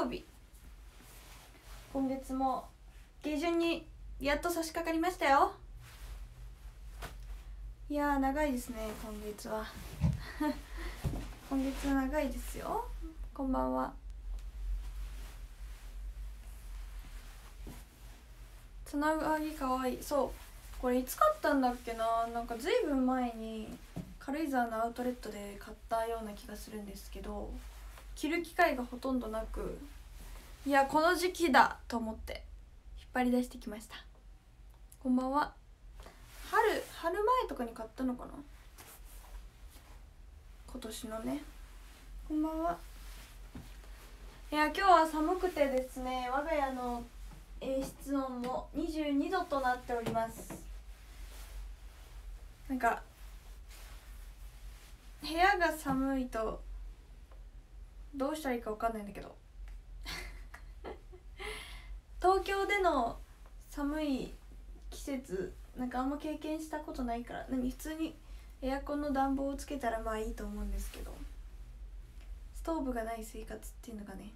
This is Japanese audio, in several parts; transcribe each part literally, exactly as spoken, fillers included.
曜日、今月も下旬にやっと差し掛かりましたよ。いやー長いですね今月は今月は長いですよ。こんばんは。つなぎかわいい。そうこれいつ買ったんだっけな。なんかずいぶん前に軽井沢のアウトレットで買ったような気がするんですけど、着る機会がほとんどなく、いやこの時期だと思って引っ張り出してきました。こんばんは。春春前とかに買ったのかな、今年のね。こんばんは。いや今日は寒くてですね、我が家の室温もにじゅうにどとなっております。なんか部屋が寒いとどうしたらいいか分かんないんだけど東京での寒い季節なんかあんま経験したことないから、何普通にエアコンの暖房をつけたらまあいいと思うんですけど、ストーブがない生活っていうのがね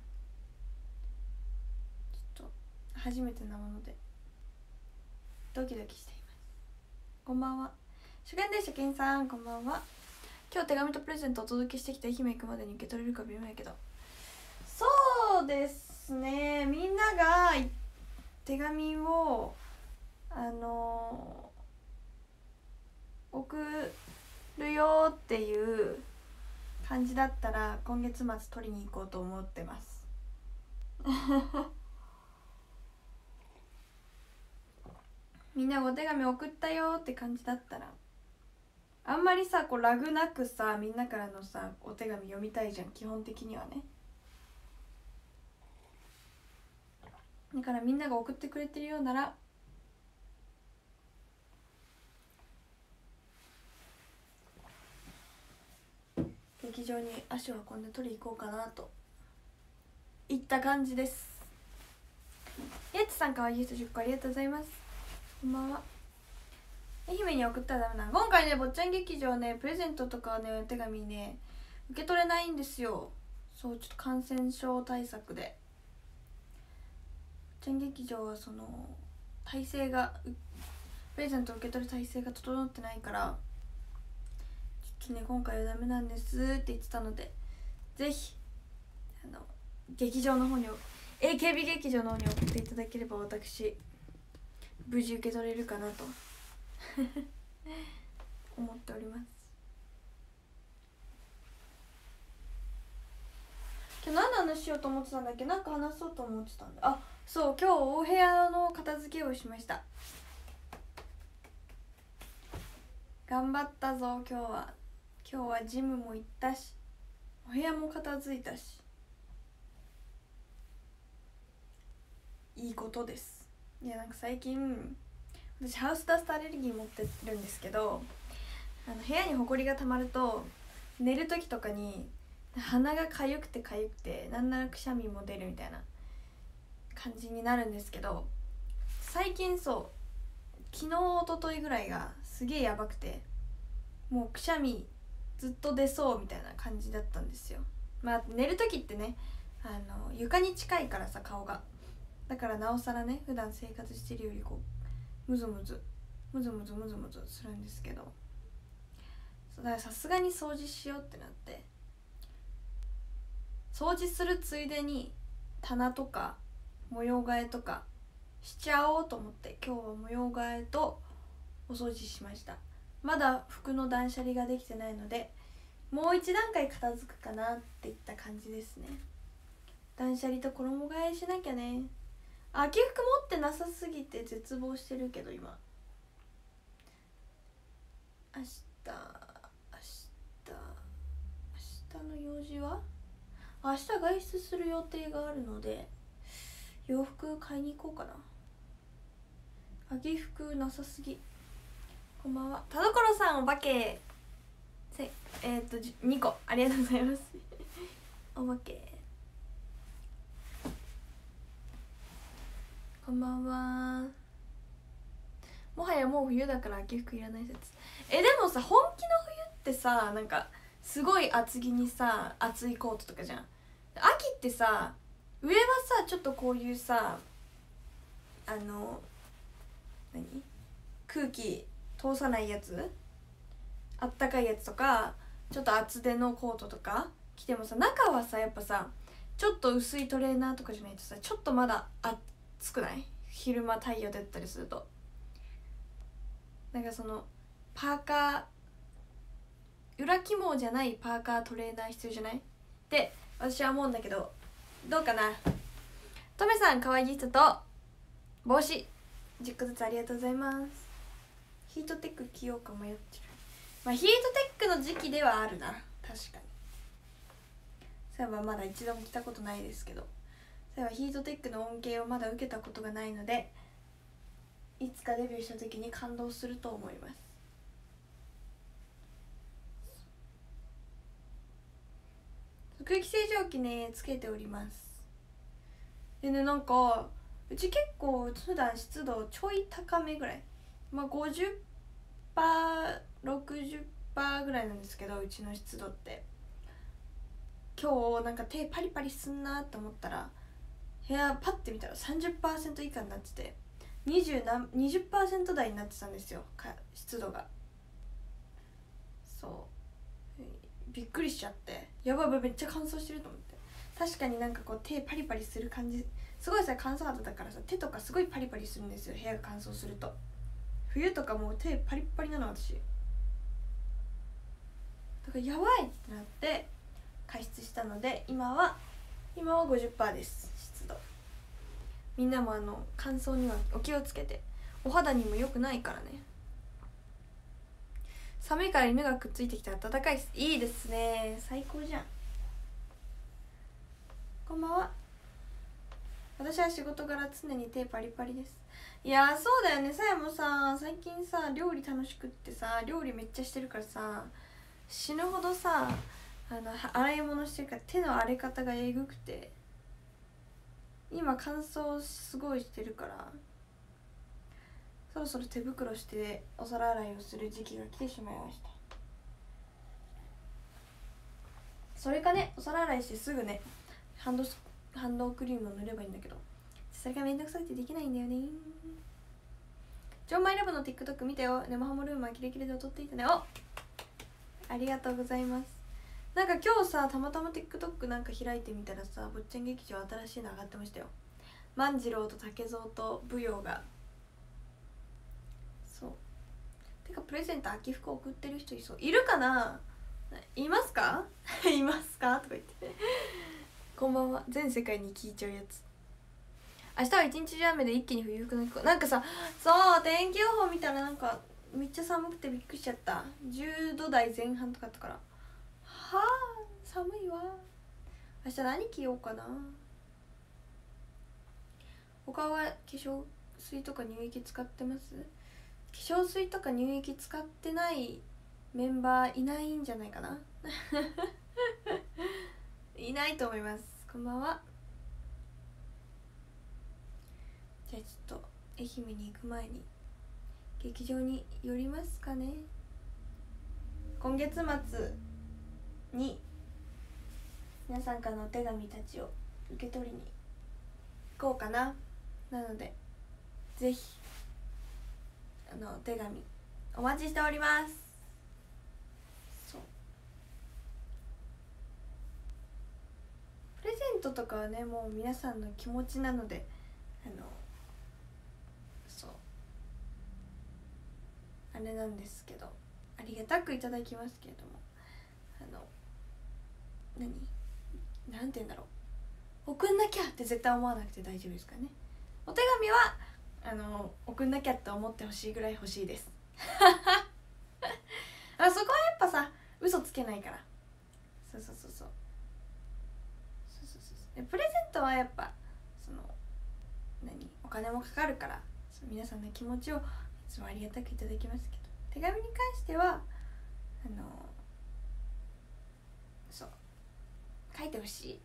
ちょっと初めてなものでドキドキしています。こんばんは。初見でしたけんさん、こんばんは。今日手紙とプレゼントをお届けしてきた愛媛行くまでに受け取れるか微妙やけど、そうですね、みんなが手紙をあのー、送るよっていう感じだったら今月末取りに行こうと思ってますみんながお手紙送ったよって感じだったら、あんまりさこうラグなくさみんなからのさお手紙読みたいじゃん基本的にはね。だからみんなが送ってくれてるようなら劇場に足を運んで取り行こうかなといった感じです。やつさんかわいい人じゅっこありがとうございます。こんばんは。愛媛に送ったらダメなの。今回ね坊ちゃん劇場ねプレゼントとかねお手紙ね受け取れないんですよ。そうちょっと感染症対策で坊ちゃん劇場はその体制がプレゼントを受け取る体制が整ってないからちょっとね今回はダメなんですって言ってたので、ぜひあの劇場の方に エーケービー 劇場の方に送っていただければ私無事受け取れるかなと思っております。今日何の話しようと思ってたんだっけ。なんか話そうと思ってたんだ。あ、そう今日お部屋の片付けをしました。頑張ったぞ今日は。今日はジムも行ったしお部屋も片付いたしいいことです。いやなんか最近私ハウスダストアレルギー持ってるんですけど、あの部屋にホコリがたまると寝る時とかに鼻がかゆくてかゆくてなんならくしゃみも出るみたいな感じになるんですけど、最近そう昨日一昨日ぐらいがすげえやばくて、もうくしゃみずっと出そうみたいな感じだったんですよ。まあ寝る時ってねあの床に近いからさ顔が、だからなおさらね普段生活してるよりこうムズムズムズムズムズムズするんですけど、だからさすがに掃除しようってなって掃除するついでに棚とか模様替えとかしちゃおうと思って今日は模様替えとお掃除しました。まだ服の断捨離ができてないのでもう一段階片付くかなっていった感じですね。断捨離と衣替えしなきゃね。秋服持ってなさすぎて絶望してるけど今明日明日明日の用事は明日外出する予定があるので洋服買いに行こうかな。秋服なさすぎ。こんばんは。田所さんお化けせえっ、ー、とにこありがとうございますお化けこんばんは。もはやもう冬だから秋服いらない説。えでもさ本気の冬ってさなんかすごい厚着にさ厚いコートとかじゃん。秋ってさ上はさちょっとこういうさあの何空気通さないやつ、あったかいやつとかちょっと厚手のコートとか着てもさ、中はさやっぱさちょっと薄いトレーナーとかじゃないとさちょっとまだ暑くない？昼間太陽出たりするとなんかそのパーカー裏起毛じゃないパーカートレーナー必要じゃないって私は思うんだけど、どうかな。トメさん可愛いギフトと帽子じゅっこずつありがとうございます。ヒートテック着ようか迷ってる。まあヒートテックの時期ではあるな、確かに。そういえばまだ一度も着たことないですけど、そういえばヒートテックの恩恵をまだ受けたことがないので、いつかデビューした時に感動すると思います。空気清浄機ねつけております。でね、なんかうち結構普段湿度ちょい高めぐらい、まあ ごじゅっパーセント ろくじゅっパーセント ぐらいなんですけど、うちの湿度って今日なんか手パリパリすんなと思ったら部屋パッて見たら さんじゅっパーセント 以下になってて にじゅう 何 にじゅっパーセント 台になってたんですよ、湿度が。そうびっくりしちゃって、やばいやばいめっちゃ乾燥してると思って。確かになんかこう手パリパリする感じ、すごいさ乾燥肌だからさ手とかすごいパリパリするんですよ、部屋が乾燥すると。冬とかもう手パリッパリなの私だから、やばいってなって加湿したので今は今は ごじゅっパーセント です湿度。みんなもあの乾燥にはお気をつけて、お肌にも良くないからね。寒いから犬がくっついてきて暖かいです。いいですね、最高じゃん。こんばんは。私は仕事柄常に手パリパリです。いやーそうだよね。さやもさ最近さ料理楽しくってさ料理めっちゃしてるからさ死ぬほどさあの洗い物してるから手の荒れ方がえぐくて、今乾燥すごいしてるからそろそろ手袋してお皿洗いをする時期が来てしまいました。それかね、お皿洗いしてすぐねハンドハンドクリームを塗ればいいんだけど、それがめんどくさくてできないんだよね。ジョンマイラブの TikTok 見たよ。生ハムルームはキレキレで踊っていたね。おありがとうございます。なんか今日さたまたま TikTok なんか開いてみたらさ、坊ちゃん劇場新しいの上がってましたよ。万次郎と竹蔵と舞踊が。そうてかプレゼント秋服送ってる人いそう。いるかな、いますかいますかとか言ってこんばんは。全世界に聞いちゃうやつ。明日は一日中雨で一気に冬服の気候。なんかさそう天気予報見たらなんかめっちゃ寒くてびっくりしちゃった。じゅうど台前半とかあったから、はあ寒いわ。明日何着ようかな。他は化粧水とか乳液使ってます？化粧水とか乳液使ってないメンバーいないんじゃないかな。いないと思います。こんばんは。じゃあちょっと愛媛に行く前に劇場に寄りますかね。今月末に皆さんからのお手紙たちを受け取りに行こうかな。なのでぜひあのお手紙お待ちしております。そうプレゼントとかはねもう皆さんの気持ちなので、あのそうあれなんですけど、ありがたくいただきますけれども、あの何なんて言うんだろう、送んなきゃって絶対思わなくて大丈夫ですからね。お手紙はあの送んなきゃって思ってほしいぐらい欲しいですあそこはやっぱさ嘘つけないから。そうそうそうそうそうそうそう。プレゼントはやっぱその何お金もかかるから、その皆さんの気持ちをいつもありがたくいただきますけど、手紙に関してはあのそう書いてほしい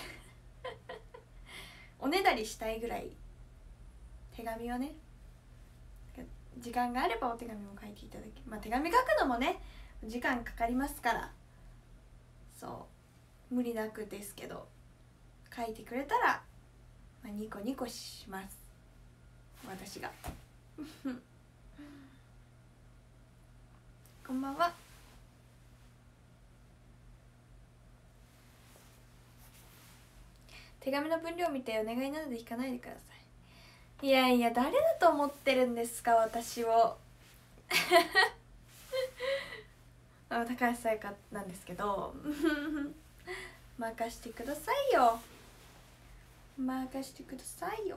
おねだりしたいぐらい手紙をね、時間があればお手紙も書いていただき、まあ手紙書くのもね時間かかりますから、そう無理なくですけど書いてくれたら、まあ、ニコニコします私がこんばんは。手紙の分量見てお願いなので引かないでください。いやいや、誰だと思ってるんですか私をあ、高橋彩香なんですけど任してくださいよ、任してくださいよ。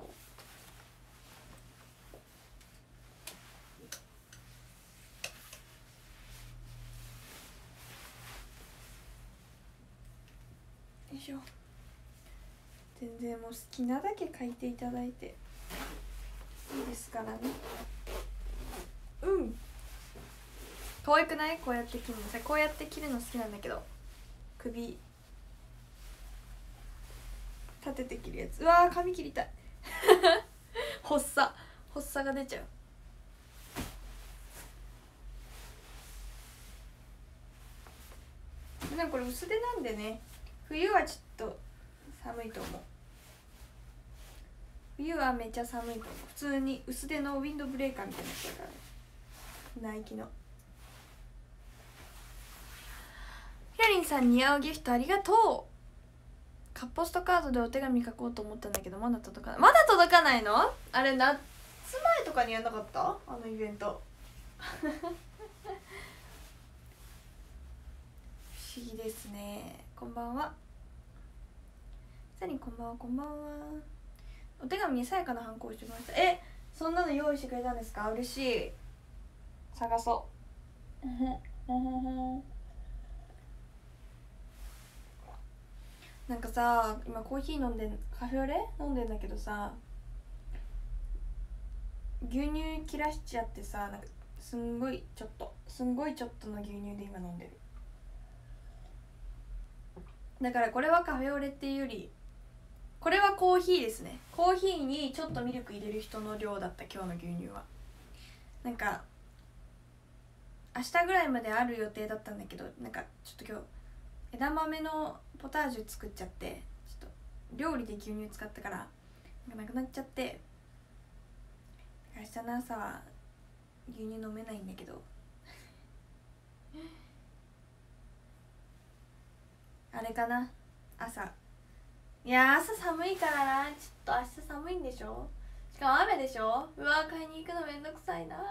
よいしょ。全然もう好きなだけ書いていただいていいですからね。うん、可愛くない？こうやって切るのさ、こうやって切るの好きなんだけど、首立てて切るやつ。うわー、髪切りたい発作発作が出ちゃう。でもこれ薄手なんでね、冬はちょっと寒いと思う。冬はめっちゃ寒いと思う。普通に薄手のウィンドブレーカーみたいなやつだから、ナイキの。ひらりんさん、似合うギフトありがとう。カッポストカードでお手紙書こうと思ったんだけど、まだ届かない。まだ届かないの？あれ、夏前とかにやんなかった？あのイベント不思議ですね。こんばんは。さにこんばんは。こんばんは。お手紙にさやかなハンコをしてきました。え、そんなの用意してくれたんですか？嬉しい。探そうなんかさ、今コーヒー飲んでん、カフェオレ飲んでんだけどさ、牛乳切らしちゃってさ、なんかすんごいちょっとすんごいちょっとの牛乳で今飲んでる。だからこれはカフェオレっていうより、これはコーヒーですね。コーヒーにちょっとミルク入れる人の量だった、今日の牛乳は。なんか明日ぐらいまである予定だったんだけど、なんかちょっと今日枝豆のポタージュ作っちゃって、ちょっと料理で牛乳使ったからなくなっちゃって、明日の朝は牛乳飲めないんだけどあれかな、朝。いや、朝寒いからな。ちょっと明日寒いんでしょ、しかも雨でしょ。うわ、買いに行くのめんどくさいな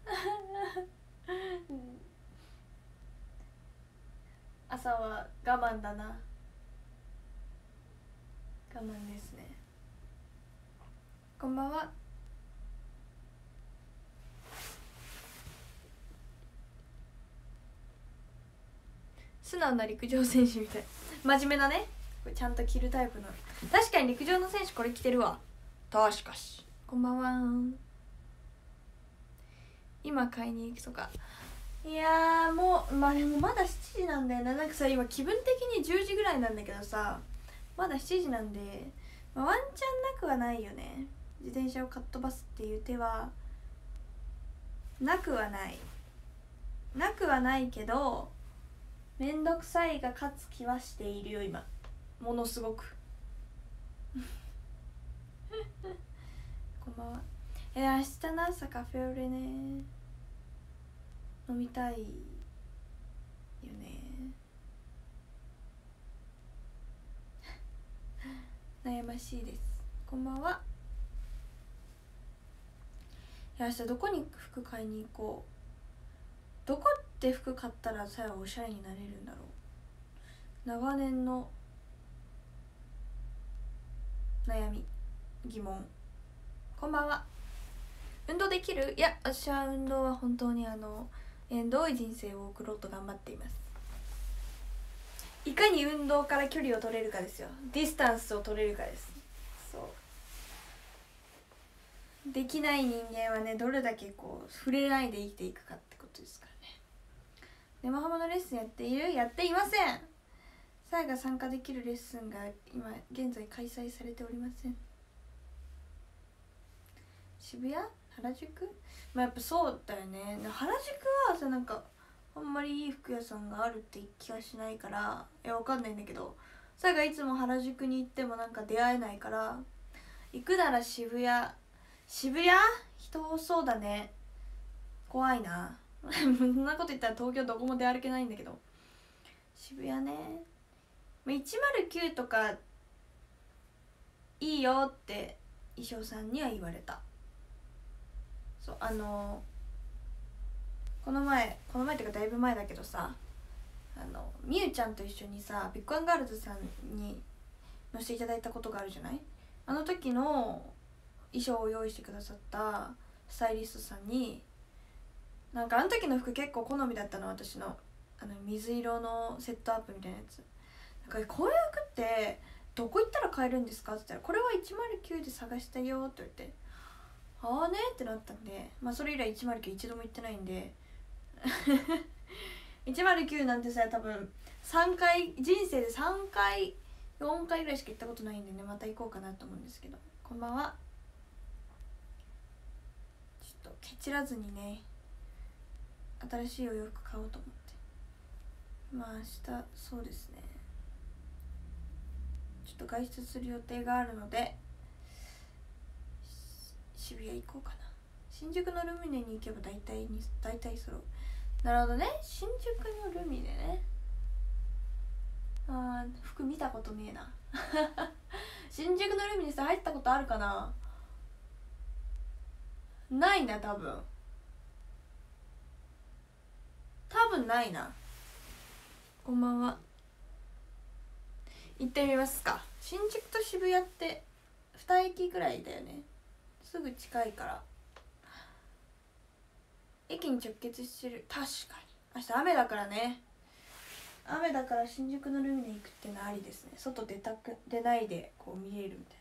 朝は我慢だな。我慢ですね。こんばんは。素直な陸上選手みたい。真面目なね、これちゃんと着るタイプの。確かに陸上の選手これ着てるわ。確かし。こんばんは。今買いに行くとか。いやー、もうまあでもまだしちじなんだよな。なんかさ、今気分的にじゅうじぐらいなんだけどさ、まだしちじなんで、まあ、ワンチャンなくはないよね。自転車をかっ飛ばすっていう手はなくはないなくはないけど、めんどくさいが勝つ気はしているよ今、ものすごくこんばんは。えー、明日の朝カフェオレね、飲みたいよね悩ましいです。こんばんは。いや、明日どこに服買いに行こう。どこって服買ったらさやはおしゃれになれるんだろう。長年の悩み、疑問。こんばんは。運動できる？いや、私は運動は本当にあの縁遠い人生を送ろうと頑張っています。いかに運動から距離を取れるかですよ。ディスタンスを取れるかです。そうできない人間はね、どれだけこう触れないで生きていくかってことですからね。生ハムのレッスンやっている？やっていません。さやが参加できるレッスンが今現在開催されておりません。渋谷？原宿？まあやっぱそうだよね。原宿はさ、なんかあんまりいい服屋さんがあるって気がしないから、いやわかんないんだけど、 さがいつも原宿に行ってもなんか出会えないから、行くなら渋谷。渋谷人多そうだね。怖いなそんなこと言ったら東京どこも出歩けないんだけど、渋谷ね。いちまるきゅうとかいいよって衣装さんには言われた。そう、あのこの前この前っていうかだいぶ前だけどさ、あのみゆちゃんと一緒にさビッグワンガールズさんに乗せていただいたことがあるじゃない。あの時の衣装を用意してくださったスタイリストさんに、なんかあの時の服結構好みだったの、私のあの水色のセットアップみたいなやつ。なんかこういう服ってどこ行ったら買えるんですかって言ったら、これはいちまるきゅうで探したよって言って、ああねってなったんで、まあそれ以来いちまるきゅう一度も行ってないんでいちまるきゅうなんてさ、多分さんかい、人生でさんかいよんかいぐらいしか行ったことないんでね、また行こうかなと思うんですけど。こんばんは。ちょっとケチらずにね、新しいお洋服買おうと思って。まあ明日そうですね、ちょっと外出する予定があるので渋谷行こうかな。新宿のルミネに行けば大体に大体揃う。なるほどね、新宿のルミネね。あー、服見たことねえな新宿のルミネさ入ったことあるかな。ないな、多分多分ないな。こんばんは。行ってみますか。新宿と渋谷ってに駅ぐらいだよね。すぐ近いから駅に直結してる。確かに明日雨だからね。雨だから新宿のルミネ行くってのはありですね。外出たく出ないでこう見えるみたい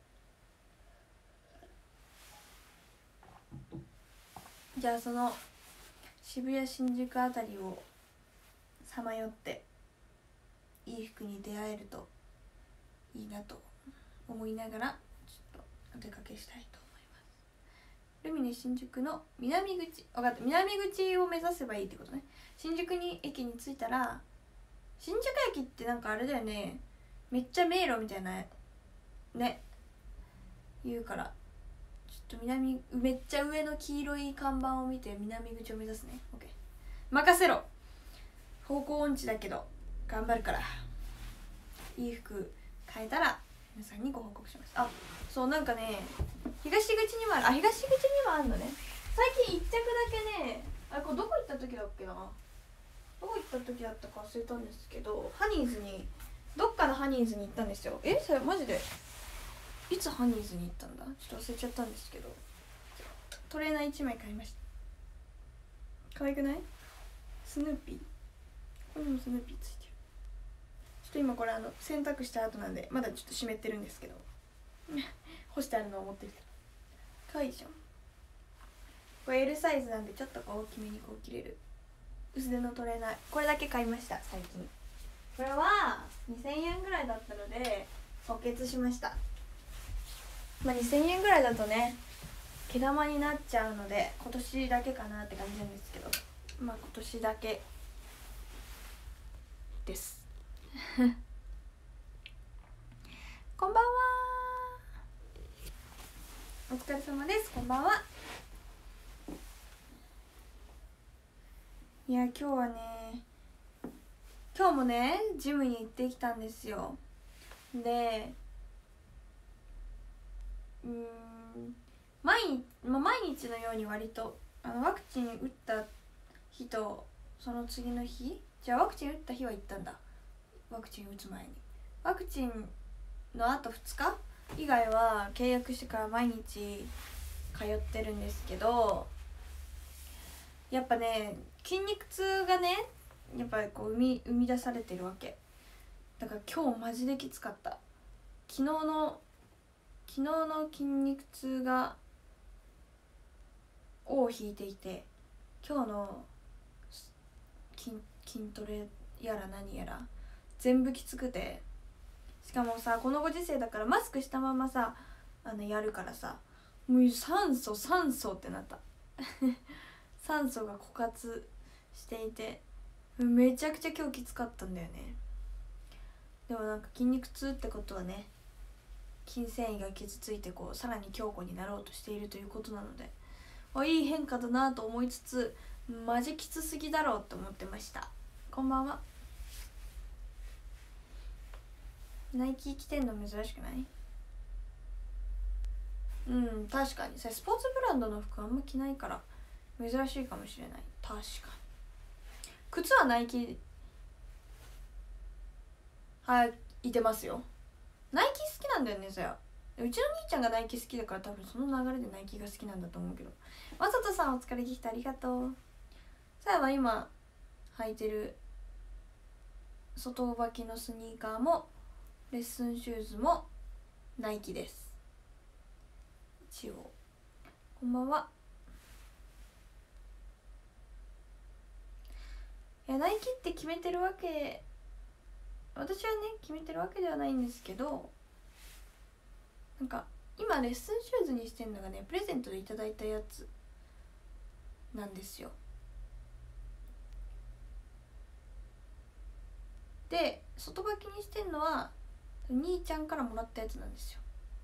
なね。じゃあその渋谷新宿あたりをさまよっていい服に出会えるといいなと思いながらちょっとお出かけしたいと思います。ルミネ新宿の南口、分かった、南口を目指せばいいってことね。新宿に駅に着いたら、新宿駅ってなんかあれだよね、めっちゃ迷路みたいなね言うから、ちょっと南、めっちゃ上の黄色い看板を見て南口を目指すね。 OK、 任せろ。方向音痴だけど頑張るから。いい服買えたら皆さんにご報告します。あ、そう、なんかね、東口にもある。あ、東口にもあるのね。最近一着だけね、あれこれどこ行った時だっけな、どこ行った時だったか忘れたんですけど、ハニーズに、どっかのハニーズに行ったんですよ。え、それマジでいつハニーズに行ったんだ、ちょっと忘れちゃったんですけど、トレーナーいちまい買いました。可愛くない？スヌーピー、これもスヌーピーついてる。ちょっと今これあの洗濯した後なんでまだちょっと湿ってるんですけど干してあるのを持ってきた。可愛いでしょ。これ エル サイズなんでちょっとこう大きめにこう着れる薄手のトレーナー、これだけ買いました最近。これはにせんえんぐらいだったので即決しました。まあにせんえんぐらいだとね毛玉になっちゃうので今年だけかなって感じなんですけど、まあ今年だけですこんばんは、お疲れ様です。こんばんは。いや今日はね、今日もねジムに行ってきたんですよ。でうーん毎日、まあ、毎日のように割とあのワクチン打った日とその次の日、じゃあワクチン打った日は行ったんだ。ワクチン打つ前に、ワクチンのあとふつか以外は契約してから毎日通ってるんですけど、やっぱね筋肉痛がねやっぱりこう生み、生み出されてるわけだから、今日マジできつかった。昨日の昨日の筋肉痛が尾を引いていて、今日の 筋, 筋トレやら何やら全部きつくて、しかもさこのご時世だからマスクしたままさあのやるからさ、もう酸素酸素ってなった酸素が枯渇していてめちゃくちゃ今日きつかったんだよね。 でもなんか筋肉痛ってことはね、筋繊維が傷ついてこうさらに強固になろうとしているということなので、あ、いい変化だなと思いつつ、マジきつすぎだろうと思ってました。こんばんは。ナイキ着てんの珍しくない？うん、確かにさ、スポーツブランドの服あんま着ないから珍しいかもしれない。確かに。靴はナイキ、はい、いてますよ。ナイキ好きなんだよね、さや。うちの兄ちゃんがナイキ好きだから多分その流れでナイキが好きなんだと思うけど。まさとさんお疲れギフトありがとう。さやは今履いてる外履きのスニーカーもレッスンシューズもナイキです。一応こんばんは。いやナイキって決めてるわけ、私はね決めてるわけではないんですけど、なんか今レッスンシューズにしてんのがね、プレゼントでいただいたやつなんですよ。で外履きにしてんのは兄ちゃんからもらったやつなんですよ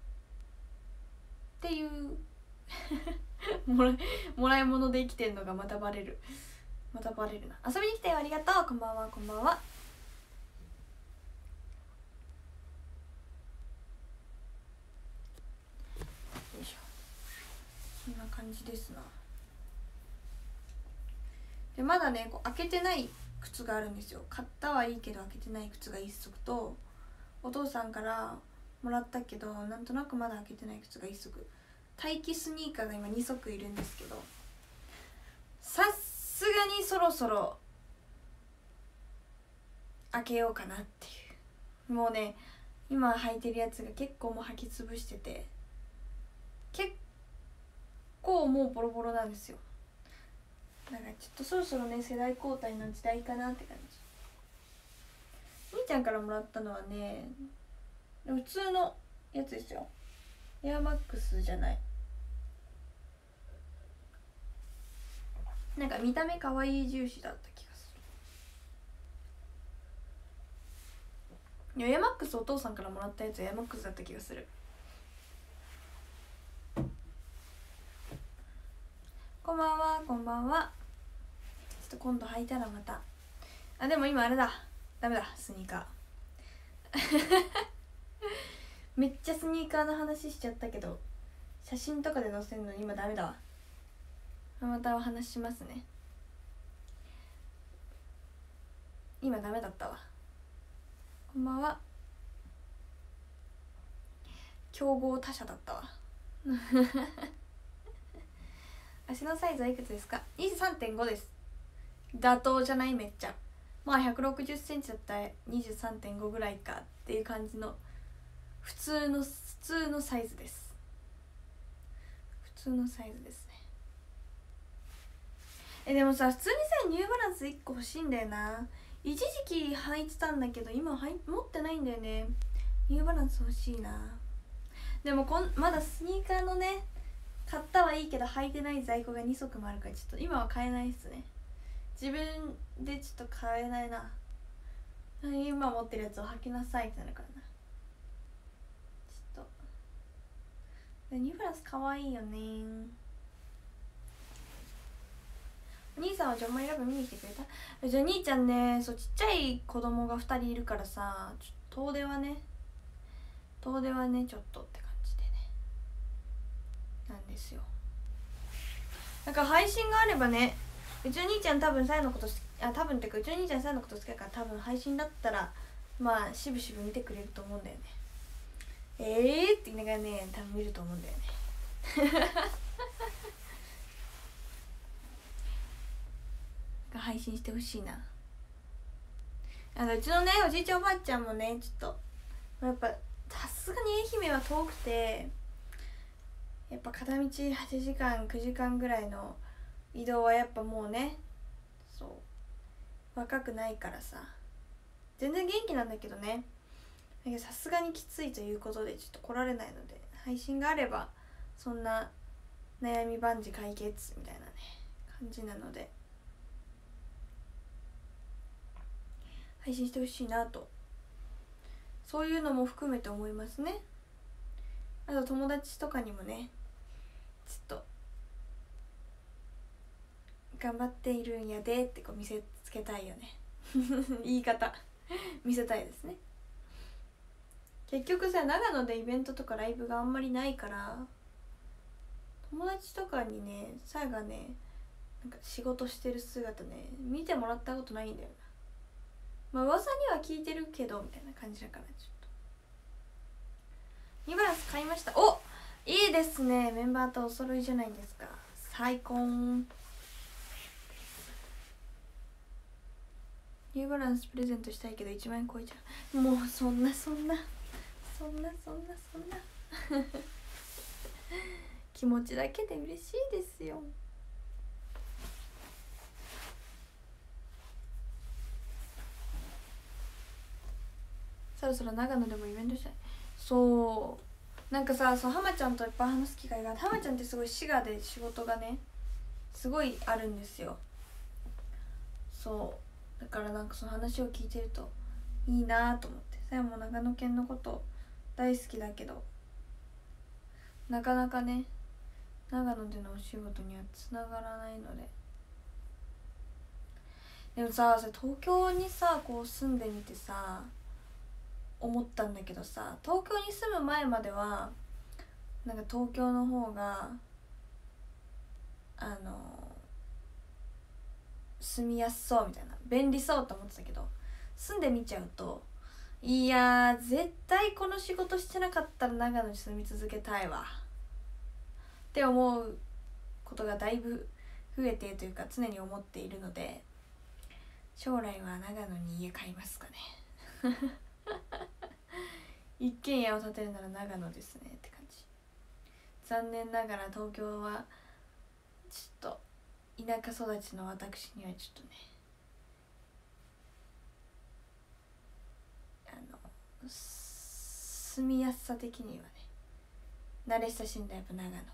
っていうもらもらい物で生きてんのがまたバレるまたバレるな。遊びに来たよ、ありがとう。こんばんは、こんばんは。よいしょ、こんな感じですな。でまだねこう開けてない靴があるんですよ。買ったはいいけど開けてない靴がいっ足と、お父さんからもらったけどなんとなくまだ開けてない靴がいっ足、待機スニーカーが今に足いるんですけど、さすがにそろそろ開けようかなっていう。もうね今履いてるやつが結構もう履き潰してて、結構もうボロボロなんですよ。だからちょっとそろそろね世代交代の時代かなって感じ。兄ちゃんからもらったのはね普通のやつですよ。エアマックスじゃない、なんか見た目可愛い重視だった気がする。エアマックスお父さんからもらったやつエアマックスだった気がする。こんばんは、こんばんは。ちょっと今度履いたらまた。あでも今あれだ、ダメだスニーカーめっちゃスニーカーの話しちゃったけど写真とかで載せるの今ダメだわ。またお話しますね。今ダメだったわ。こんばんは。競合他社だったわ足のサイズはいくつですか？ にじゅうさんてんご です。妥当じゃない？めっちゃまあひゃくろくじゅっセンチだったら にじゅうさんてんご ぐらいかっていう感じの普通の普通のサイズです。普通のサイズですね。えでもさ普通にさニューバランスいっこ欲しいんだよな。一時期履いてたんだけど今はい持ってないんだよね。ニューバランス欲しいな。でもこんまだスニーカーのね買ったはいいけど履いてない在庫がに足もあるからちょっと今は買えないっすね。自分でちょっと買えないな。今持ってるやつを履きなさいってなるからな。ちょっとニューバランスかわいいよね。お兄さんはジョンマイラブ見に来てくれた？じゃあ兄ちゃんね、そうちっちゃい子供がふたりいるからさ、ちょっと遠出はね遠出はねちょっとって感じでねなんですよ。なんか配信があればね、うちの兄ちゃん多分さやのことあ多分ってかうちの兄ちゃんさやのこと好きだから多分配信だったらまあしぶしぶ見てくれると思うんだよね。えーって言いながらね多分見ると思うんだよね配信してほしいな。あのうちのねおじいちゃんおばあちゃんもねちょっとやっぱさすがに愛媛は遠くてやっぱ片道はちじかんくじかんぐらいの移動はやっぱもうねそう若くないからさ全然元気なんだけどね、さすがにきついということでちょっと来られないので、配信があればそんな悩み万事解決みたいなね感じなので配信してほしいなとそういうのも含めて思いますね。あと友達とかにもね、ちょっと頑張っているんやでってこう見せつけたいよね言い方見せたいですね。結局さ、長野でイベントとかライブがあんまりないから、友達とかにね、さやがね、なんか仕事してる姿ね、見てもらったことないんだよな。まあ噂には聞いてるけどみたいな感じだから、ちょっとニューバランス買いました。お、いいですね、メンバーとお揃いじゃないですか。最高。ニューバランスプレゼントしたいけどいちまん円超えちゃう。もうそんなそんなそんなそんなそんな気持ちだけで嬉しいですよ。そろそろ長野でもイベントしたい。そうなんかさ、そう浜ちゃんといっぱい話す機会があって、浜ちゃんってすごい滋賀で仕事がねすごいあるんですよ。そうだからなんかその話を聞いてるといいなと思って。さやも長野県のこと大好きだけど、なかなかね長野でのお仕事にはつながらないので。でもさ、東京にさこう住んでみてさ思ったんだけどさ、東京に住む前まではなんか東京の方があの住みやすそうみたいな、便利そうと思ってたけど、住んでみちゃうと、いやー絶対この仕事してなかったら長野に住み続けたいわって思うことがだいぶ増えてというか常に思っているので、将来は長野に家買いますかね一軒家を建てるなら長野ですねって感じ。残念ながら東京はちょっと田舎育ちの私にはちょっとね、あの住みやすさ的にはね、慣れ親しんだやっぱ長野がいいな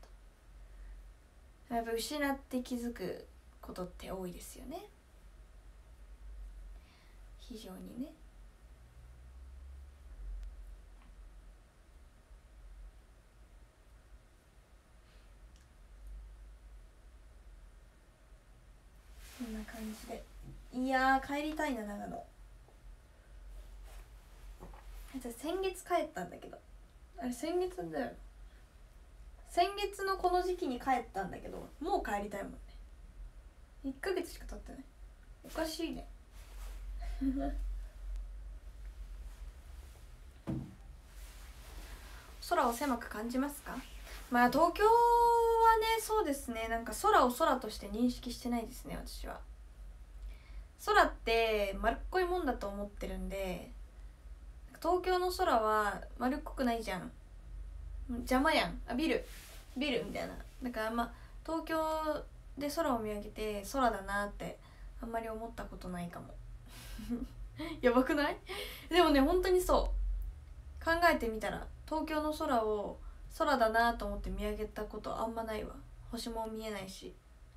と。やっぱ失って気づくことって多いですよね、非常にね。こんな感じで、いやー帰りたいな長野。先月帰ったんだけど、あれ先月だよ、先月のこの時期に帰ったんだけど、もう帰りたいもんね。いっかげつしか経ってない。おかしいね空を狭く感じますか？まあ東京はね、そうですね、なんか空を空として認識してないですね、私は。空って丸っこいもんだと思ってるんで、東京の空は丸っこくないじゃん、邪魔やん、あビルビルみたいな。だからまあ東京で空を見上げて空だなってあんまり思ったことないかもやばくない？でもね本当にそう考えてみたら、東京の空を空だなと思って見上げたことあんまないわ。星も見えないし。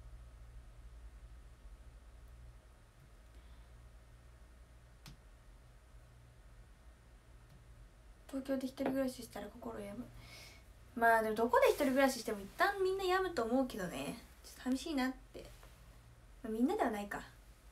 東京で一人暮らししたら心病む。まあでもどこで一人暮らししても一旦みんな病むと思うけどね、ちょっと寂しいなって、まあ、みんなではないか。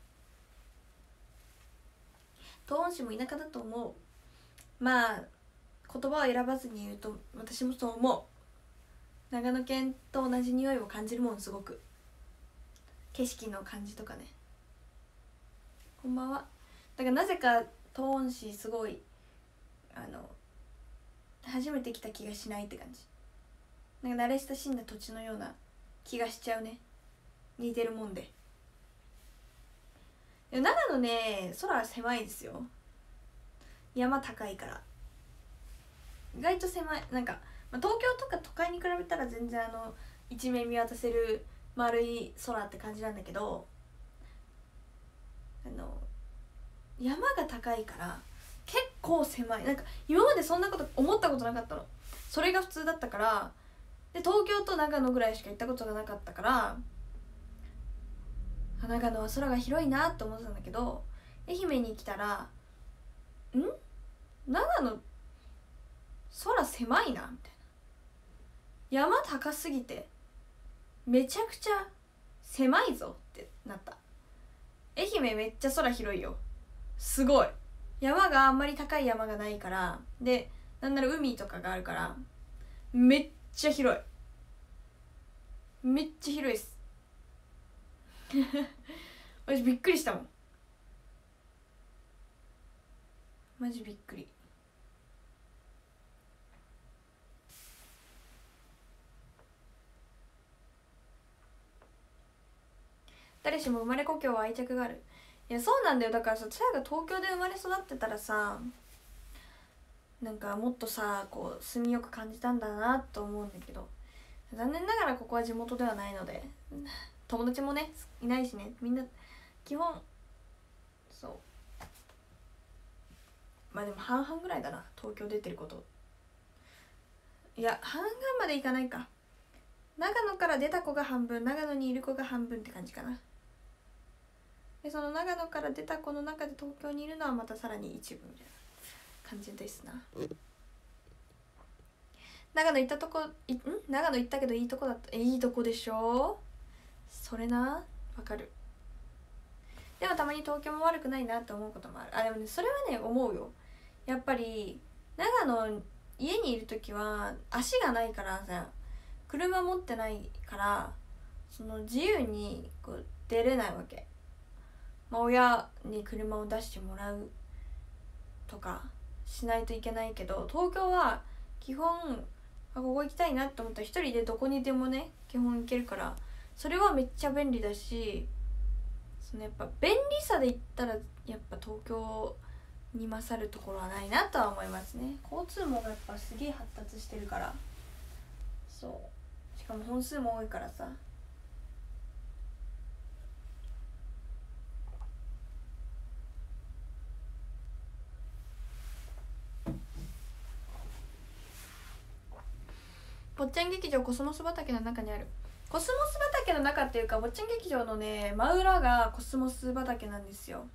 東温市も田舎だと思う。まあ言葉を選ばずに言うと私もそう思う。長野県と同じ匂いを感じるもん、すごく。景色の感じとかね。こんばんは。だからなぜか東温市すごいあの初めて来た気がしないって感じ。なんか慣れ親しんだ土地のような気がしちゃうね、似てるもんで。長野ね空狭いですよ、山高いから。意外と狭い。なんか、まあ、東京とか都会に比べたら全然あの一面見渡せる丸い空って感じなんだけど、あの山が高いから結構狭い。なんか今までそんなこと思ったことなかったの。それが普通だったから。で東京と長野ぐらいしか行ったことがなかったから、長野は空が広いなって思ってたんだけど、愛媛に来たらん長野空狭いなみたいな、山高すぎてめちゃくちゃ狭いぞってなった。愛媛めっちゃ空広いよ、すごい。山があんまり高い山がないから、でなんなら海とかがあるからめっちゃ広い、めっちゃ広いです私びっくりしたもん、マジびっくり。誰しも生まれ故郷は愛着がある。いやそうなんだよ。だからさ、さやが東京で生まれ育ってたらさ、なんかもっとさこう住みよく感じたんだなと思うんだけど、残念ながらここは地元ではないので、友達もねいないしね、みんな基本そう、まあでも半々ぐらいだな、東京出てること。いや半々までいかないか、長野から出た子が半分、長野にいる子が半分って感じかな。でその長野から出た子の中で東京にいるのはまたさらに一部みたいな感じですな。長野行ったとこいん長野行ったけどいいとこだった。いいとこでしょそれな、わかる。でもたまに東京も悪くないなって思うこともある。あでもねそれはね思うよ。やっぱり長野家にいる時は足がないからさ、車持ってないからその自由にこう出れないわけ。まあ、親に車を出してもらうとかしないといけないけど、東京は基本あここ行きたいなって思ったら一人でどこにでもね基本行けるから、それはめっちゃ便利だし、そのやっぱ便利さで言ったらやっぱ東京に勝るところはないなとは思いますね。交通網がやっぱすげえ発達してるから、そうしかも本数も多いからさ。坊ちゃん劇場コスモス畑の中にある。コスモス畑の中っていうか坊ちゃん劇場のね真裏がコスモス畑なんですよ。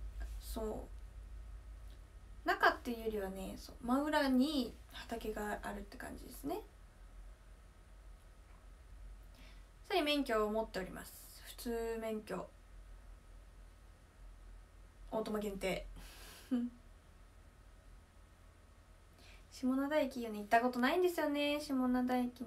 そう中っていうよりはね、そう真裏に畑があるって感じですね。さらに免許を持っております。普通免許オートマ限定下灘駅よね、行ったことないんですよね下灘駅ね。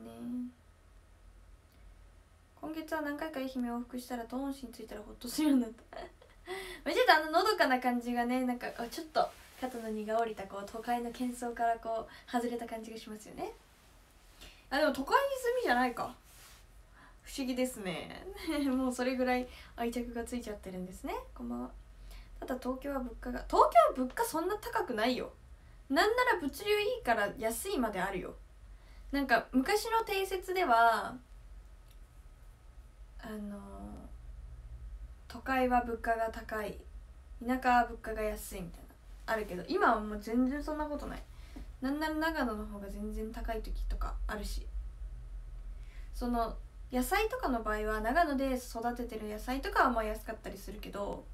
今月は何回か愛媛往復したらトーンシについたらホッとするようになったちょっとあののどかな感じがね、なんかちょっと肩の荷が下りたこう都会の喧騒からこう外れた感じがしますよね。あでも都会に住みじゃないか、不思議ですねもうそれぐらい愛着がついちゃってるんですね。こんばんは。ただ東京は物価が東京は物価そんな高くないよ。なんなら物流いいから安いまであるよ。なんか昔の定説ではあの都会は物価が高い、田舎は物価が安いみたいなあるけど、今はもう全然そんなことない。なんなら長野の方が全然高い時とかあるし、その野菜とかの場合は長野で育ててる野菜とかはまあ安かったりするけど、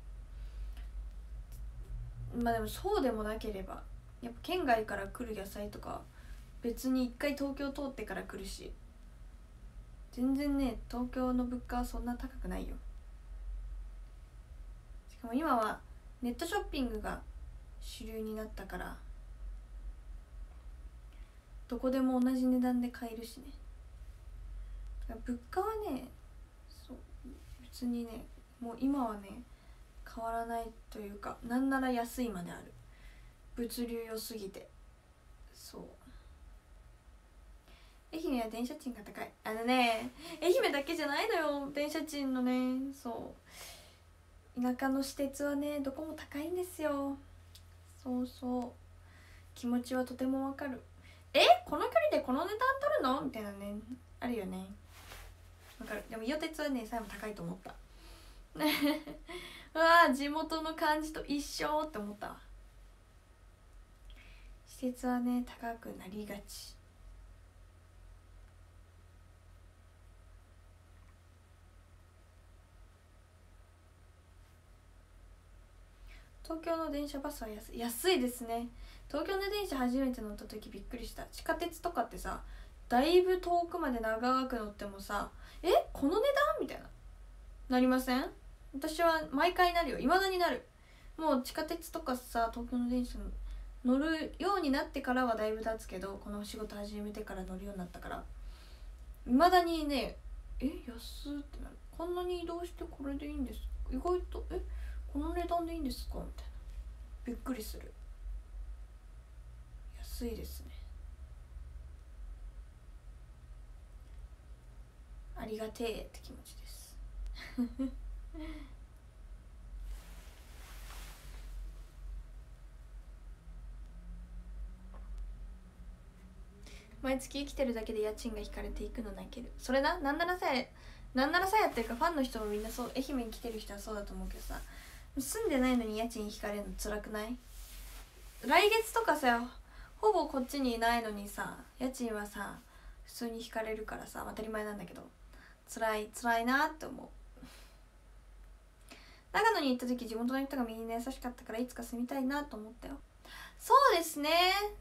まあでもそうでもなければやっぱ県外から来る野菜とか別に一回東京通ってから来るし、全然ね東京の物価はそんな高くないよ。しかも今はネットショッピングが主流になったからどこでも同じ値段で買えるしね。物価はねそう別にねもう今はね変わらないというか、なんなら安いまである。物流良すぎて。そう愛媛は電車賃が高い。あのね愛媛だけじゃないのよ電車賃のね。そう田舎の私鉄はねどこも高いんですよ。そうそう気持ちはとてもわかる。えこの距離でこの値段取るのみたいなねあるよね。わかる。でも伊予鉄はねさえも高いと思ったうわー地元の感じと一緒って思ったわ。施設はね高くなりがち。東京の電車バスは安い安いですね。 東京の電車初めて乗った時びっくりした。地下鉄とかってさ、だいぶ遠くまで長く乗ってもさ、えこの値段みたいななりません？私は毎回なるよ。未だになる。もう地下鉄とかさ、東京の電車乗るようになってからはだいぶ経つけど、この仕事始めてから乗るようになったから未だにね、え安ってなる。こんなに移動してこれでいいんですか、意外とえこの値段でいいんですかみたいな、びっくりする。安いですね。ありがてえって気持ちです毎月生きてるだけで家賃が引かれていくの泣ける。それな、なんならさえなんならさやっていうか、ファンの人もみんなそう、愛媛に来てる人はそうだと思うけどさ、住んでないのに家賃引かれるの辛くない？来月とかさ、ほぼこっちにいないのにさ、家賃はさ普通に引かれるからさ、当たり前なんだけど辛い辛いなって思う。長野に行った時、地元の人がみんな優しかったからいつか住みたいなと思ったよ。そうですね、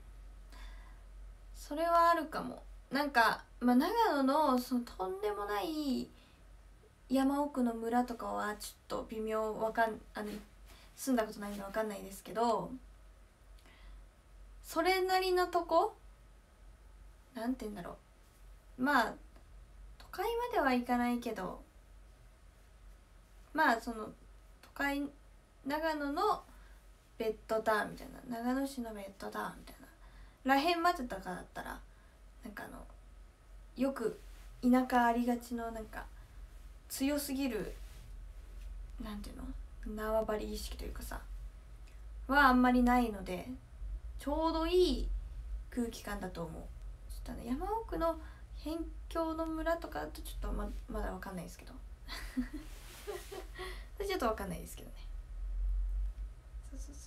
それはあるかも。なんか、まあ、長野のそのとんでもない山奥の村とかはちょっと微妙、わかんあの住んだことないんでわかんないですけど、それなりのとこ、なんて言うんだろう、まあ都会までは行かないけど、まあその都会、長野のベッドタウンみたいな、長野市のベッドタウンみたいならへんまでとかだったら、なんかあのよく田舎ありがちのなんか強すぎる、なんていうの、縄張り意識というかさはあんまりないので、ちょうどいい空気感だと思う。ちょっとね、山奥の辺境の村とかだとちょっと ま, まだわかんないですけどちょっとわかんないですけどね。そうそうそう。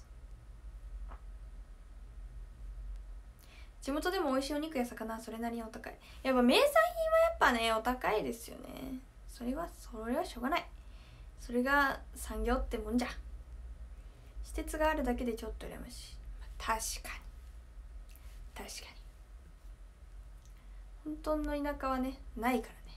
地元でも美味しいお肉や魚はそれなりにお高い。やっぱ名産品はやっぱねお高いですよね。それはそれはしょうがない。それが産業ってもんじゃ。施設があるだけでちょっと羨ましい。確かに確かに、本当の田舎はねないからね。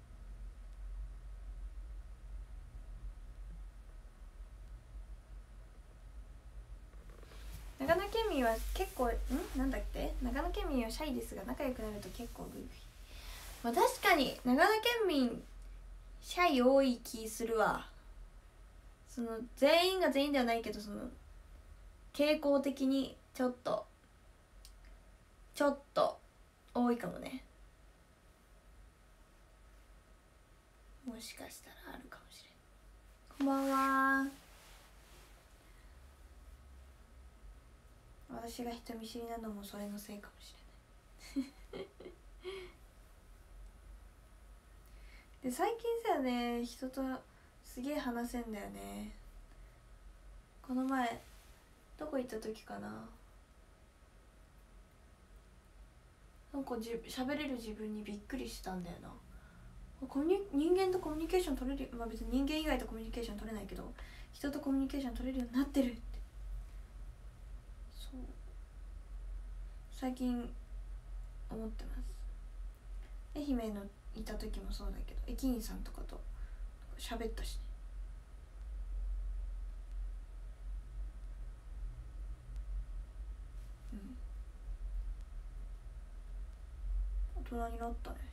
長野県民は結構んなんだっけ、長野県民はシャイですが仲良くなると結構グイグイ。まあ確かに長野県民シャイ多い気するわ。その全員が全員ではないけど、その傾向的にちょっとちょっと多いかもね。もしかしたらあるかもしれん。こんばんは。私が人見知りなのもそれのせいかもしれないで最近さね、人とすげえ話せんだよね。この前どこ行った時かな、なんかじ喋れる自分にびっくりしたんだよな。コミュ人間とコミュニケーション取れる、まあ別に人間以外とコミュニケーション取れないけど、人とコミュニケーション取れるようになってるって、そう最近思ってます。愛媛のいた時もそうだけど、駅員さんとかと喋ったしね。うん、大人になったね。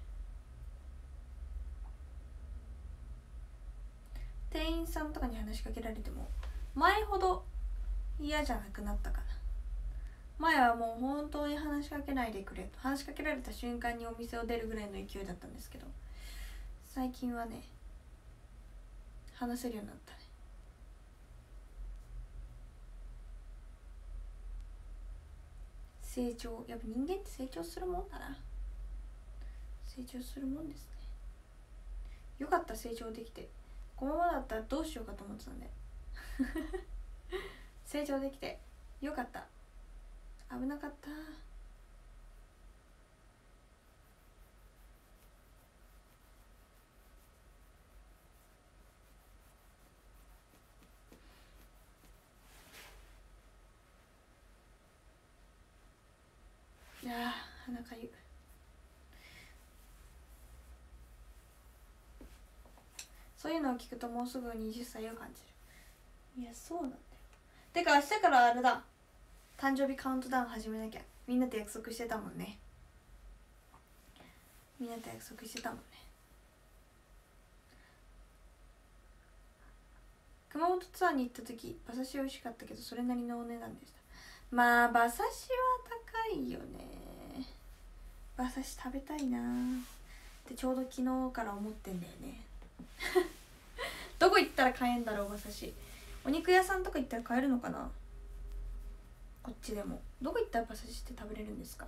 店員さんとかに話しかけられても前ほど嫌じゃなくなったかな。前はもう本当に話しかけないでくれと、話しかけられた瞬間にお店を出るぐらいの勢いだったんですけど、最近はね話せるようになったね。成長、やっぱ人間って成長するもんだな。成長するもんですね。よかった、成長できて。このままだったらどうしようかと思ってたんで成長できてよかった。危なかった。 そういうのを聞くともうすぐはたちを感じる。いやそうなんだよ。てか明日からあれだ、誕生日カウントダウン始めなきゃ。みんなと約束してたもんね。みんなと約束してたもんね。熊本ツアーに行った時馬刺し美味しかったけどそれなりのお値段でした。まあ馬刺しは高いよね。馬刺し食べたいなってちょうど昨日から思ってんだよねどこ行ったら買えんだろう馬刺し。お肉屋さんとか行ったら買えるのかな。こっちでもどこ行ったら馬刺しって食べれるんですか。わ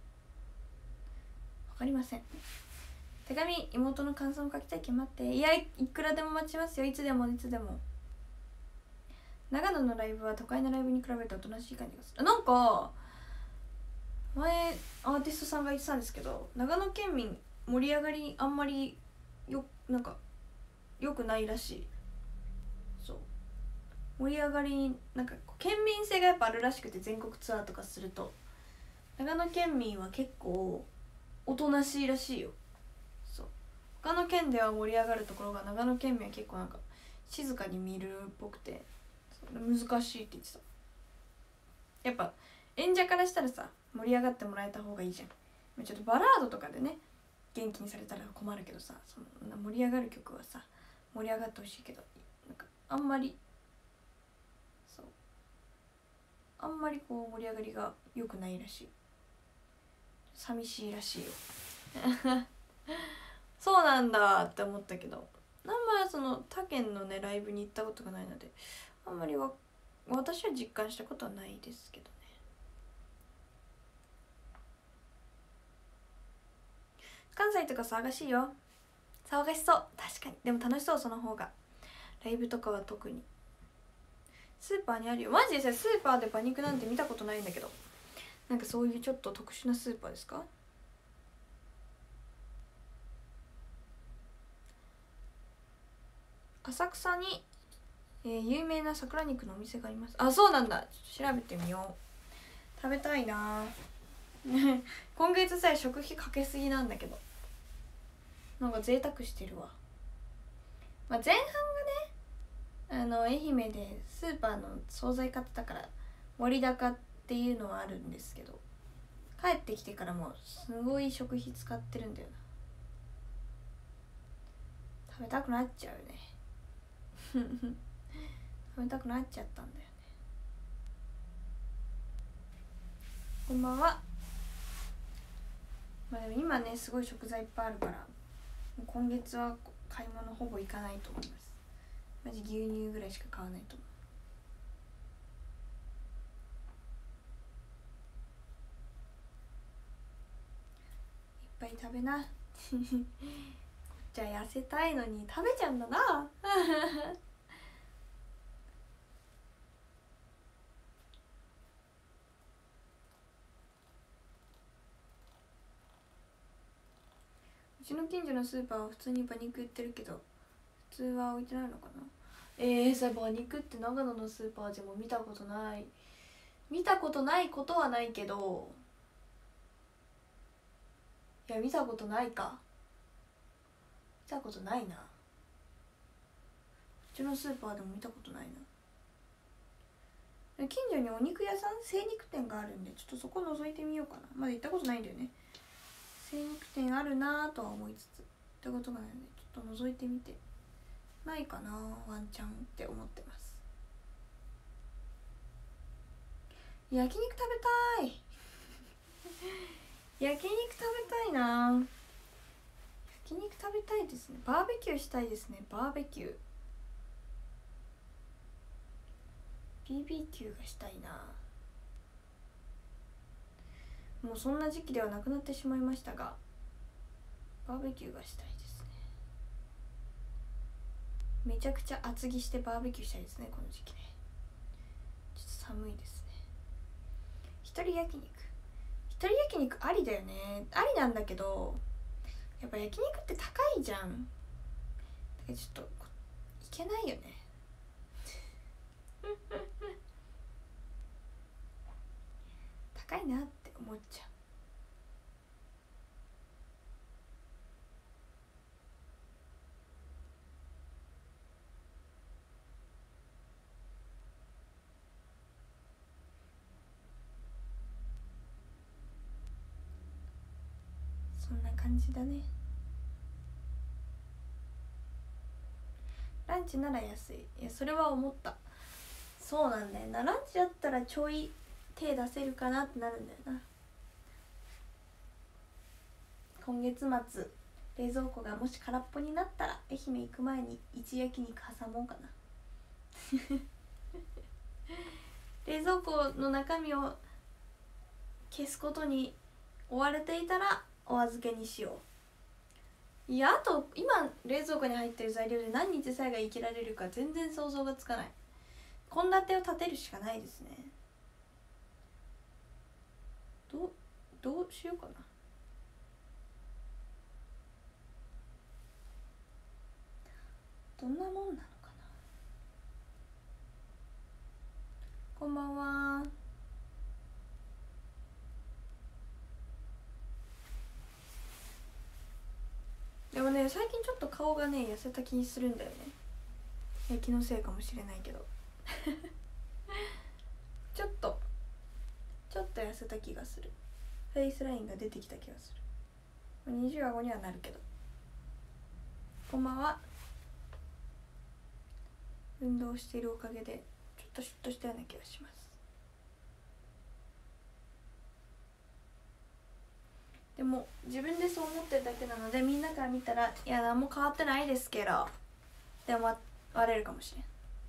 かりません。手紙妹の感想を書きたい決まって。いや い, いくらでも待ちますよ。いつでもいつでも。長野のライブは都会のライブに比べておとなしい感じがする。なんか前アーティストさんが言ってたんですけど、長野県民盛り上がりあんまりよなんか良くないらしい。そう盛り上がりなんか県民性がやっぱあるらしくて、全国ツアーとかすると長野県民は結構おとなしいらしいよ。そう他の県では盛り上がるところが長野県民は結構なんか静かに見るっぽくて難しいって言ってた。やっぱ演者からしたらさ盛り上がってもらえた方がいいじゃん。ちょっとバラードとかでね元気にされたら困るけどさ、その盛り上がる曲はさ盛り上がってほしいけど、なんかあんまりそうあんまりこう盛り上がりが良くないらしい。寂しいらしいよそうなんだって思ったけど、あんまその他県のねライブに行ったことがないのであんまりわ私は実感したことはないですけどね。関西とか騒がしいよ。騒がしそう。確かに。でも楽しそう、その方が。ライブとかは特に。スーパーにあるよ。マジでさ、スーパーで馬肉なんて見たことないんだけど。なんかそういうちょっと特殊なスーパーですか。浅草に、えー、有名な桜肉のお店があります。あ、そうなんだ。ちょっと調べてみよう。食べたいな今月さえ食費かけすぎなんだけど、なんか贅沢してるわ。まあ、前半がねあの愛媛でスーパーの惣菜買ってたから割高っていうのはあるんですけど、帰ってきてからもすごい食費使ってるんだよな。食べたくなっちゃうね食べたくなっちゃったんだよね。こんばんは。まあでも今ねすごい食材いっぱいあるから今月は買い物ほぼ行かないと思います。マジ牛乳ぐらいしか買わないと思う。いっぱい食べなじゃあ痩せたいのに食べちゃうんだなうちの近所のスーパーは普通に馬肉売ってるけど普通は置いてないのかな。えー、さ馬肉って長野のスーパーでも見たことない見たことないことはないけど、いや見たことないか見たことないな。うちのスーパーでも見たことないな。近所にお肉屋さん精肉店があるんでちょっとそこ覗いてみようかな。まだ行ったことないんだよね。精肉店あるなとは思いつつ行ったことがないのでちょっと覗いてみてないかなワンチャンって思ってます。焼肉食べたい焼肉食べたいな。焼肉食べたいですね。バーベキューしたいですね。バーベキュー ビービーキューがしたいな。もうそんな時期ではなくなってしまいましたがバーベキューがしたいですね。めちゃくちゃ厚着してバーベキューしたいですねこの時期ね。ちょっと寒いですね。一人焼肉一人焼肉ありだよね。ありなんだけどやっぱ焼肉って高いじゃん。だからちょっといけないよね高いなって思っちゃう。 そんな感じだね。ランチなら安い。いやそれは思った。そうなんだよな。ランチだったらちょい手出せるかなってなるんだよな。今月末冷蔵庫がもし空っぽになったら愛媛行く前に一焼肉挟もうかな冷蔵庫の中身を消すことに追われていたらお預けにしよう。いやあと今冷蔵庫に入ってる材料で何日さえが生きられるか全然想像がつかない。献立を立てるしかないですね。どうどうしようかな。どんなもんなのかな。こんばんは。でもね最近ちょっと顔がね痩せた気にするんだよね。え気のせいかもしれないけどちょっとちょっと痩せた気がする。フェイスラインが出てきた気がする。にじゅうはごにはなるけど。こんばんは。運動しているおかげでちょっとシュッとしたような気がします。でも自分でそう思ってるだけなのでみんなから見たらいや何も変わってないですけどって思われるかもしれん。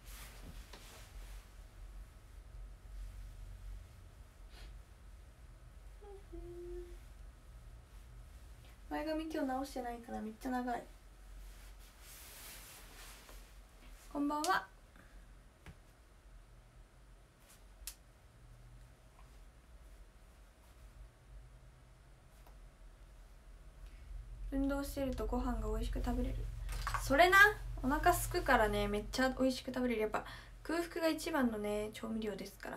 前髪今日直してないからめっちゃ長い。こんばんは。運動してるとご飯が美味しく食べれる。それな、お腹すくからねめっちゃ美味しく食べれる。やっぱ空腹が一番のね調味料ですから。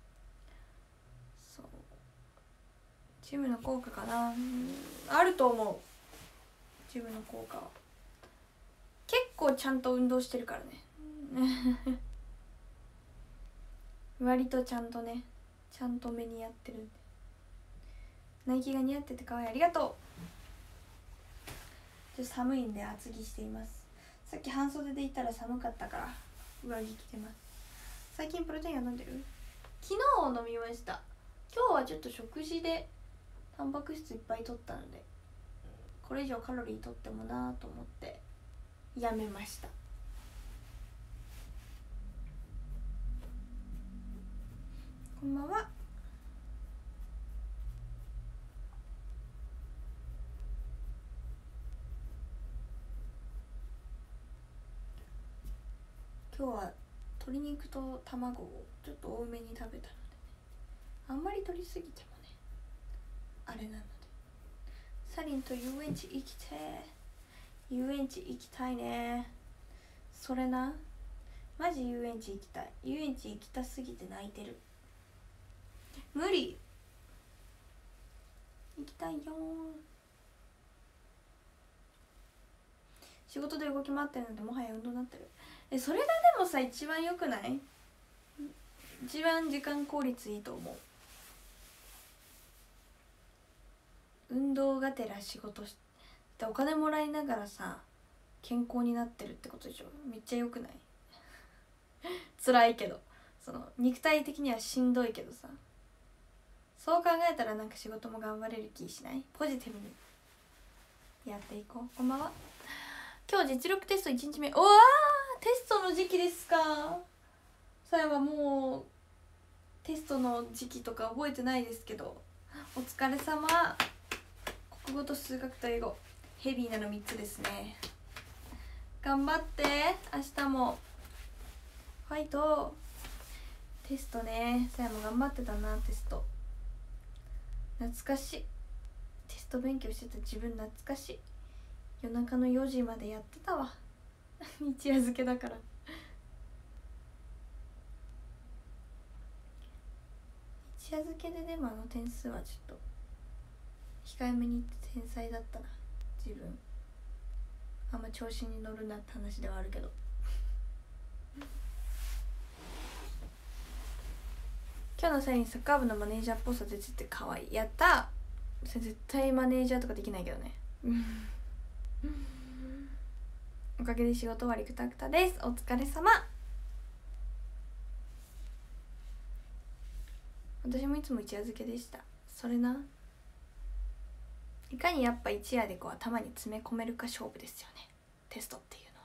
そうジムの効果かな。うんあると思う。ジムの効果は結構ちゃんと運動してるからね割とちゃんとねちゃんと目にやってるんで。ナイキが似合ってて可愛い。ありがとう。ちょっと寒いんで厚着しています。さっき半袖でいたら寒かったから上着着てます。最近プロテインは飲んでる？昨日飲みました。今日はちょっと食事でタンパク質いっぱい取ったのでこれ以上カロリー取ってもなと思ってやめました。こんばんは。今日は鶏肉と卵をちょっと多めに食べたので、ね、あんまり取りすぎてもねあれなので。サリンと遊園地行きてー。遊園地行きたいね。それなマジ遊園地行きたい。遊園地行きたすぎて泣いてる。無理。行きたいよ。仕事で動き回ってるのでもはや運動になってる。えそれがでもさ一番良くない？一番時間効率いいと思う。運動がてら仕事してお金もらいながらさ健康になってるってことでしょ。めっちゃ良くない？辛いけどその肉体的にはしんどいけどさ、そう考えたらなんか仕事も頑張れる気しない？ポジティブにやっていこう。こんばんは。今日実力テストいちにちめ。おわーテストの時期ですか。さやはもうテストの時期とか覚えてないですけどお疲れ様。国語と数学と英語ヘビーなのみっつですね。頑張って明日もファイト。テストねさやも頑張ってたな。テスト懐かしい。テスト勉強してた自分懐かしい。夜中のよじまでやってたわ一夜漬けだから。一夜漬けででもあの点数はちょっと控えめに言って天才だったな自分。あんま調子に乗るなって話ではあるけど今日のサインサッカー部のマネージャーっぽさ出てて可愛い。やったそれ絶対マネージャーとかできないけどねおかげで仕事終わりくたくたです。お疲れ様。私もいつも一夜漬けでした。それないかにやっぱ一夜でこう頭に詰め込めるか勝負ですよね、テストっていうのは。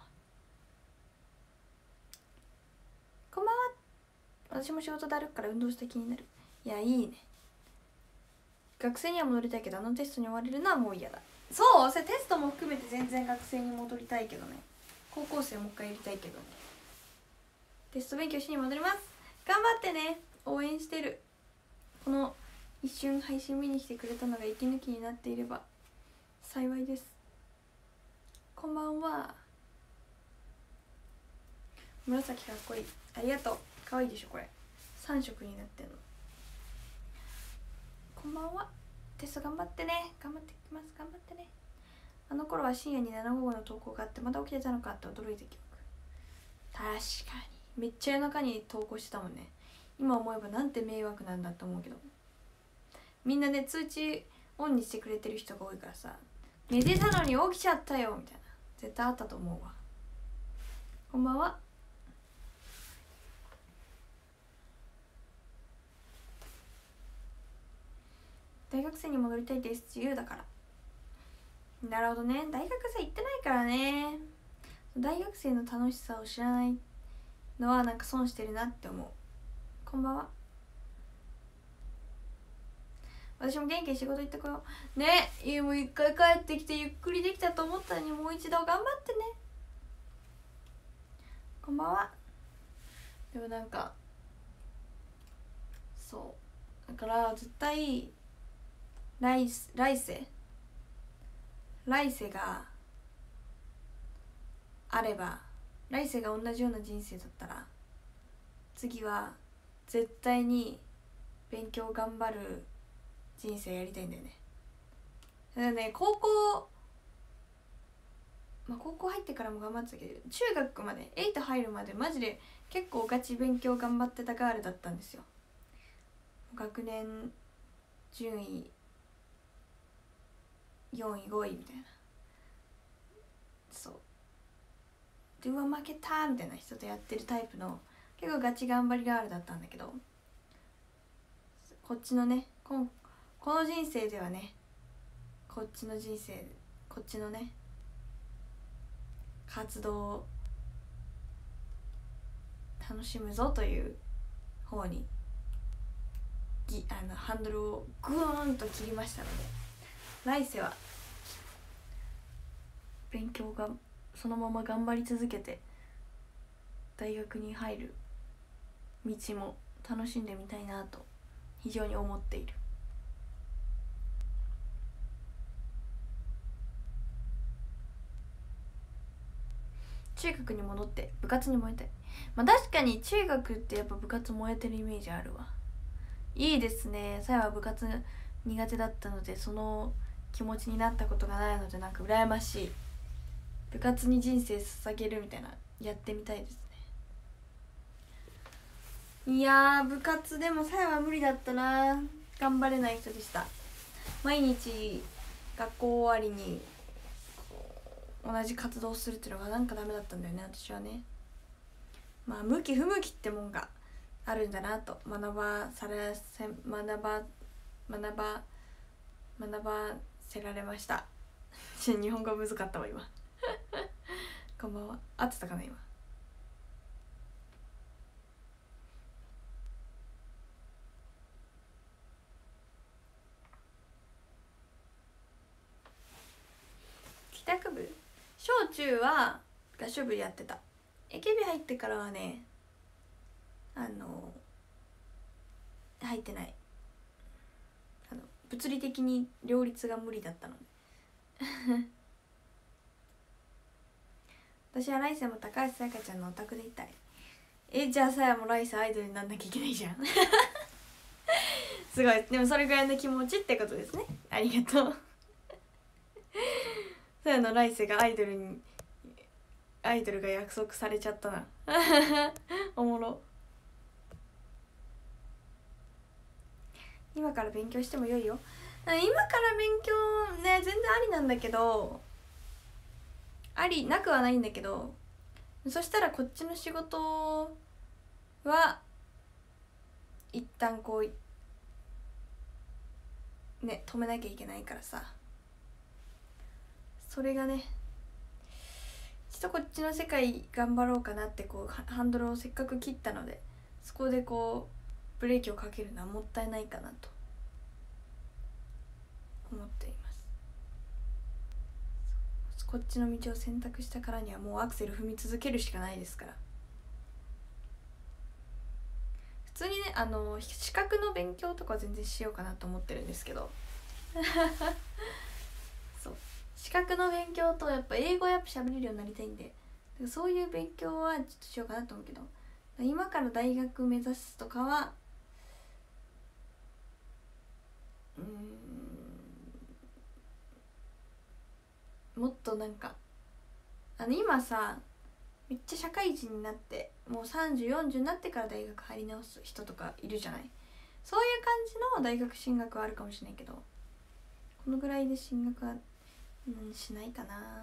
こんばんは。私も仕事だるから運動した気になる。いやいいね。学生には戻りたいけどあのテストに追われるのはもう嫌だ。そう、それテストも含めて全然学生に戻りたいけどね。高校生もう一回やりたいけどね。テスト勉強しに戻ります。頑張ってね。応援してる。この一瞬配信見に来てくれたのが息抜きになっていれば幸いです。こんばんは。紫かっこいい。ありがとう。かわいいでしょこれ。さん色になってんの。こんばんは。テスト頑張ってね。頑張ってきます。頑張ってね。あの頃は深夜にななごごの投稿があってまた起きてたのかって驚いた記憶。確かにめっちゃ夜中に投稿してたもんね。今思えばなんて迷惑なんだと思うけど、みんなね通知オンにしてくれてる人が多いからさ、寝てたのに起きちゃったよみたいな絶対あったと思うわ。こんばんは。大学生に戻りたいです。自由だから。なるほどね。大学生行ってないからね。大学生の楽しさを知らないのはなんか損してるなって思う。こんばんは。私も元気に仕事行ってこようね。いやもう一回帰ってきてゆっくりできたと思ったのにもう一度頑張ってね。こんばんは。でもなんかそうだから絶対来来世来世があれば、来世が同じような人生だったら次は絶対に勉強頑張る人生やりたいんだよね。だからね、高校まあ高校入ってからも頑張ってたけど、中学までエイト入るまでマジで結構ガチ勉強頑張ってたガールだったんですよ。学年順位よんいごいみたいな。そうでうわ負けたみたいな人とやってるタイプの結構ガチ頑張りガールだったんだけど、こっちのねこんこの人生ではね、こっちの人生こっちのね活動を楽しむぞという方にぎあのハンドルをグーンと切りましたので、来世は勉強がそのまま頑張り続けて大学に入る道も楽しんでみたいなと非常に思っている。中学に戻って部活に燃えたい。まあ確かに中学ってやっぱ部活燃えてるイメージあるわ。いいですね。さやは部活苦手だったのでその気持ちになったことがないのでなんか羨ましい。部活に人生捧げるみたいなやってみたいですね。いやー部活でもさやは無理だったな。頑張れない人でした。毎日学校終わりに同じ活動をするっていうのがなんかダメだったんだよね私はね。まあ向き不向きってもんがあるんだなと学ばされせ学ば学ば学ばせられました。日本語難かったわ今こんばんは。合ってたかな今。帰宅部小中は合唱部やってた。エケビ入ってからはねあの入ってない。あの物理的に両立が無理だったので私は来世も高橋さやかちゃんのオタクでいたい。えじゃあさやも来世アイドルになんなきゃいけないじゃんすごい。でもそれぐらいの気持ちってことですね。ありがとうさやの来世がアイドルにアイドルが約束されちゃったなおもろ。今から勉強してもよいよ。 今から勉強ね全然ありなんだけど、ありなくはないんだけど、そしたらこっちの仕事は一旦こうね止めなきゃいけないからさ、それがねちょっとこっちの世界頑張ろうかなってこうハンドルをせっかく切ったので、そこでこうブレーキをかけるのはもったいないかなと思っています。こっちの道を選択したからにはもうアクセル踏み続けるしかないですから。普通にねあの資格の勉強とか全然しようかなと思ってるんですけどそう資格の勉強とやっぱ英語やっぱ喋れるようになりたいんで、そういう勉強はちょっとしようかなと思うけど、今から大学目指すとかはうーんもっとなんかあの今さめっちゃ社会人になってもうさんじゅう、よんじゅうになってから大学入り直す人とかいるじゃない。そういう感じの大学進学はあるかもしれないけど、このぐらいで進学は、うん、しないかな。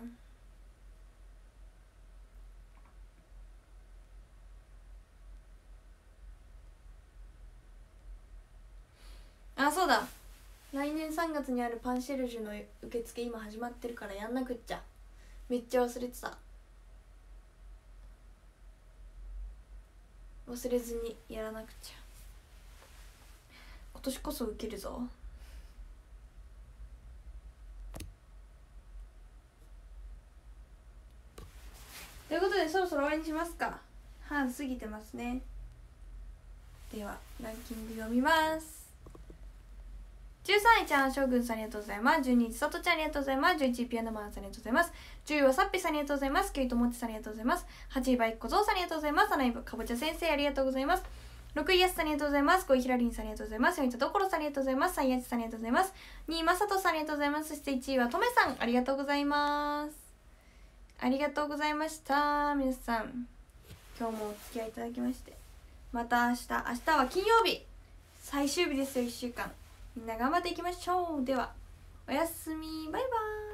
あ、そうだ、来年さんがつにあるパンシェルジュの受付今始まってるからやんなくっちゃ。めっちゃ忘れてた。忘れずにやらなくちゃ。今年こそ受けるぞ。ということでそろそろ終わりにしますか。半過ぎてますね。ではランキング読みます。じゅうさんいちゃん将軍さんありがとうございます。じゅうにいさとちゃんありがとうございます。じゅういちいピアノマンさんありがとうございます。じゅういはさっぴさんありがとうございます。きゅういともちさんありがとうございます。はちいバイコゾウさんありがとうございます。なないかぼちゃ先生ありがとうございます。ろくいやすさんありがとうございます。ごいひらりんさんありがとうございます。よんいとどころさんありがとうございます。さんいやちさんありがとうございます。にいまさとさんありがとうございます。そしていちいはとめさんありがとうございます。ありがとうございました。皆さん今日もお付き合いいただきましてまた明日明日は金曜日最終日ですよ。いっしゅうかんみんな頑張っていきましょう。ではおやすみ、バイバーイ。